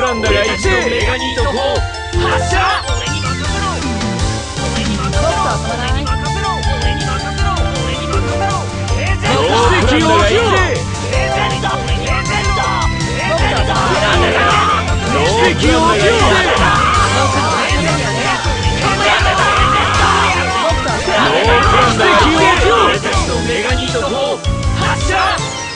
ランダがいてメガニート4発射。奇跡を起きろ。奇跡を起きろ。メガニート4発射。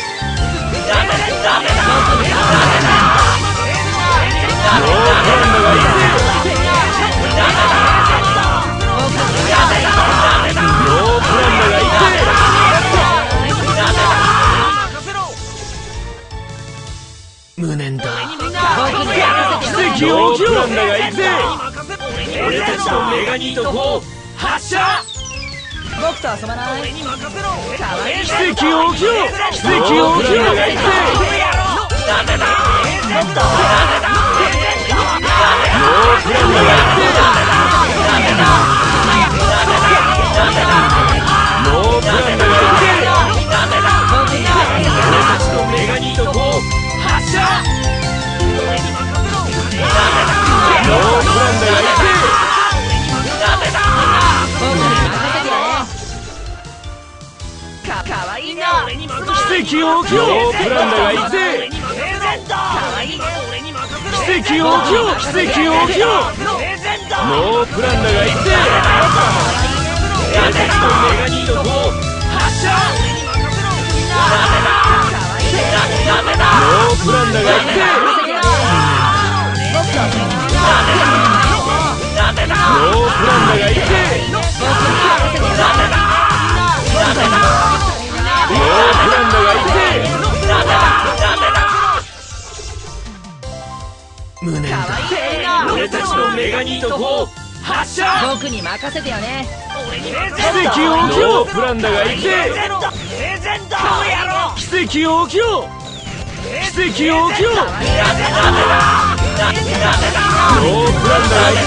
無念だ。奇跡を起きろ。プランダがいて俺たちのメガニート4発射。 僕と遊ばない。 奇跡を起きろ。奇跡を起きろ。奇跡を起きろ。プランダがいて奇跡を起きろ。奇跡を起きろ。ノープランダがいて俺たちのメガニート4発射。ノープランダがいてノープランダがいて無念だ。俺たちのメガニート4発射。 僕に任せてよね。 奇跡を起きろ。プランダがいて奇跡を起きろ。奇跡を起きろ。ノープランダがいて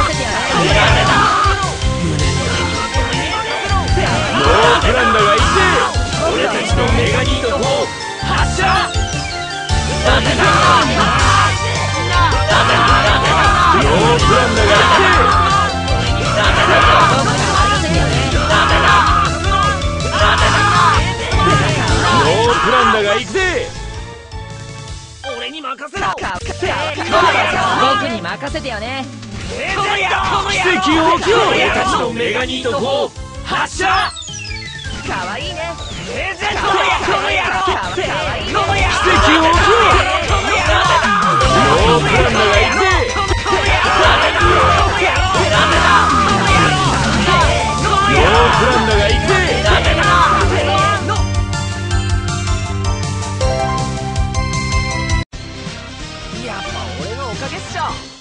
ノープランダがいて俺たちのメガニート4発射。ノープランダがいてノープランダがいて俺に任せろ。 僕に任せてよね。 奇跡を起きろ。俺たちのメガニート4発射。 かわいいね。 奇跡を起きろ。ノープランダがいてノープランダがいてやっぱ俺のおかげっしょ。